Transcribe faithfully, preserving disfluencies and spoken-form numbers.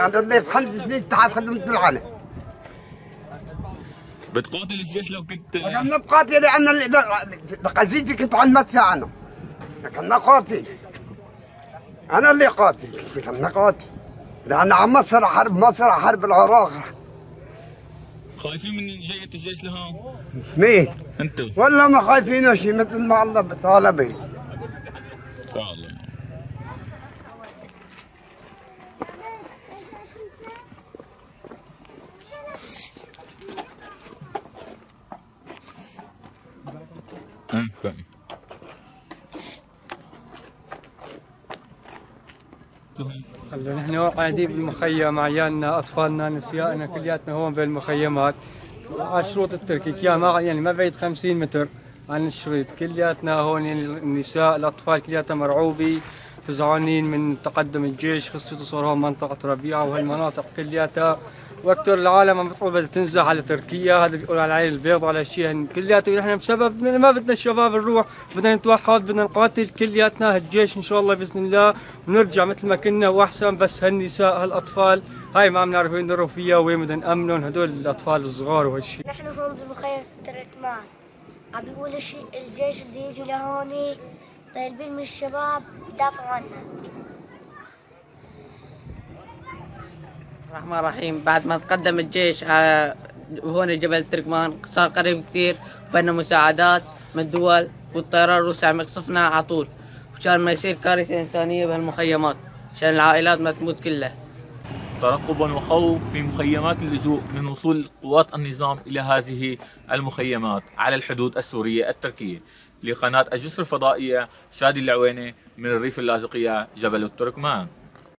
أنا ضيت خمس سنين تحت خدمة العالم. بتقاتل الجيش لو كنت؟ أنا بقاتل لأن قصيدتي كنت عن مدفع أنا. كنا قاتل. أنا اللي قاتل، كنا قاتل. لأن عم مصر حرب مصر حرب العراق. خايفين من جاية الجيش لهون؟ مين؟ أنتم؟ والله ما خايفين شيء مثل ما الله تعالى بيري. والله. هلا نحن قاعدين بالمخيم عيالنا اطفالنا نسيائنا كلياتنا هون بالمخيمات على الشروط التركي يا ما يعني ما بعيد خمسين متر عن الشريط كلياتنا هون يعني النساء الاطفال كلياتنا مرعوبين فزعانين من تقدم الجيش خصوصا صار هون منطقه ربيعه وهالمناطق كلياتها واكثر العالم عم بتقول بدها تنزح على تركيا هذا بيقول على العين البيضاء على شيء كلياته نحن بسبب ما بدنا الشباب نروح بدنا نتوحد بدنا نقاتل كلياتنا هالجيش ان شاء الله باذن الله ونرجع مثل ما كنا واحسن بس هالنساء هالاطفال هاي ما عم نعرف وين نروح فيها وين بدنا نامنهم هدول الاطفال الصغار وهالشيء. نحن هون بمخيم تركمان عم بيقول الجيش بده يجي لهون طالبين من الشباب يدافعوا عنا. الرحمن الرحيم. بعد ما تقدم الجيش على هون جبل تركمان صار قريب كثير بنا مساعدات من الدول والطيران الروسي عم يقصفنا على طول وكان ما يصير كارثة إنسانية بهالمخيمات عشان العائلات ما تموت كلها. ترقبا وخوف في مخيمات اللجوء من وصول قوات النظام إلى هذه المخيمات على الحدود السورية التركية. لقناة الجسر الفضائية شادي العويني من الريف اللاذقية جبل التركمان.